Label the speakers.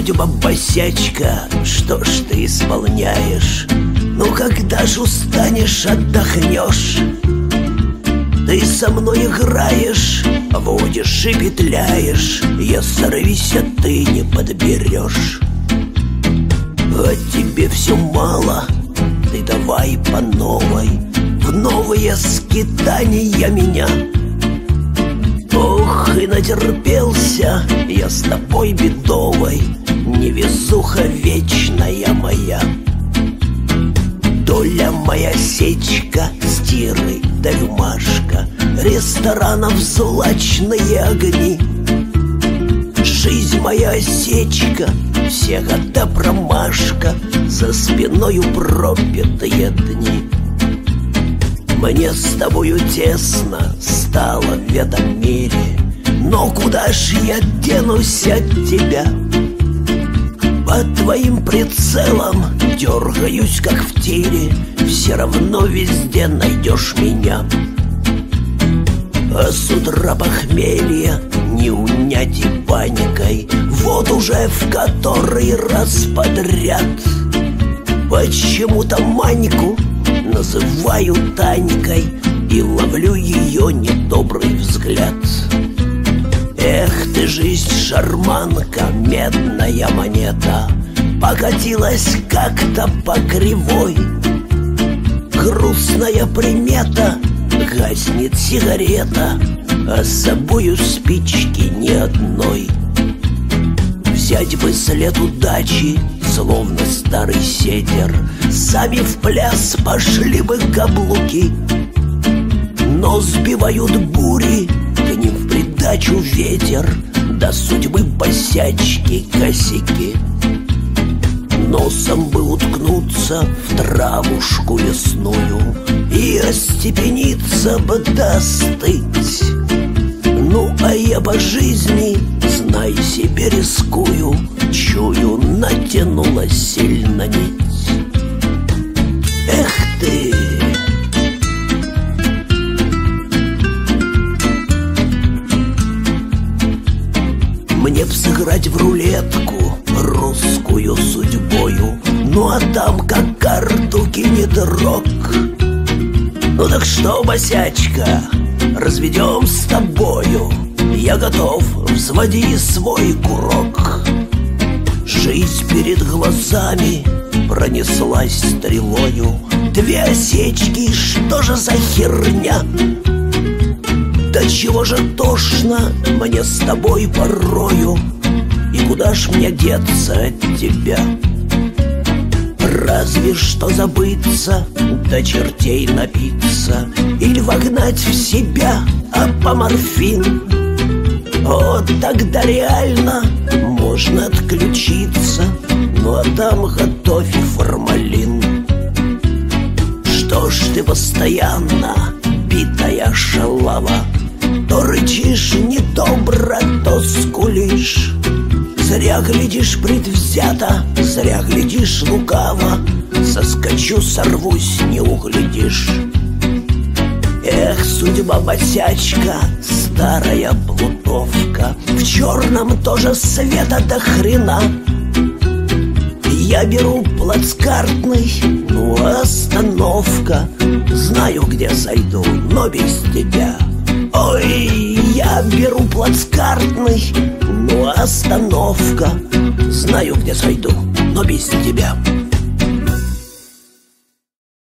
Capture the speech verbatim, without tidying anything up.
Speaker 1: судьба босячка, что ж ты исполняешь? Ну когда ж устанешь, отдохнешь? Ты со мной играешь, водишь и петляешь, я сорвись, а ты не подберешь. А тебе все мало, ты давай по новой, в новые скитания меня. Ох, и натерпелся я с тобой бедовой, невезуха вечная моя. Доля моя сечка, стиры да рюмашка, ресторанов злачные огни. Жизнь моя сечка, все года промашка, за спиною пропитые дни. Мне с тобою тесно стало в этом мире, но куда ж я денусь от тебя? Под твоим прицелом дергаюсь, как в тире, все равно везде найдешь меня. А с утра похмелья не унять и паникой, вот уже в который раз подряд почему-то Маньку называю Танькой и ловлю ее недобрый взгляд. Эх ты, жизнь, шарманка, медная монета, покатилась как-то по кривой. Грустная примета, гаснет сигарета, а с собою спички ни одной. Взять бы след удачи, словно старый сетер, сами в пляс пошли бы каблуки. Но сбивают бури, к ним в придачу ветер, до судьбы босячки косяки. Носом бы уткнуться в травушку лесную и остепениться бы достыть. Ну, а я по жизни, знай себе, рискую, чую, натянулась сильно нить. Эх ты! Мне б сыграть в рулетку русскую судьбою, ну а там как карту кинет рок. Ну так что, босячка, разведем с тобою, я готов, взводи свой курок. Жизнь перед глазами пронеслась стрелою, две осечки, что же за херня? Да чего же тошно мне с тобой порою, и куда ж мне деться от тебя? Разве что забыться, до чертей напиться, или вогнать в себя апоморфин. Вот тогда реально можно отключиться, ну а там готовь и формалин. Что ж ты постоянно, битая шалава, то рычишь недобро, то скулишь. Зря глядишь предвзято, зря глядишь лукаво, соскочу, сорвусь, не углядишь. Эх, судьба босячка, старая плутовка, в черном тоже света до хрена. Я беру плацкартный, ну остановка, знаю, где сойду, но без тебя. Ой, я беру плацкартный, ну остановка, знаю, где сойду, но без тебя.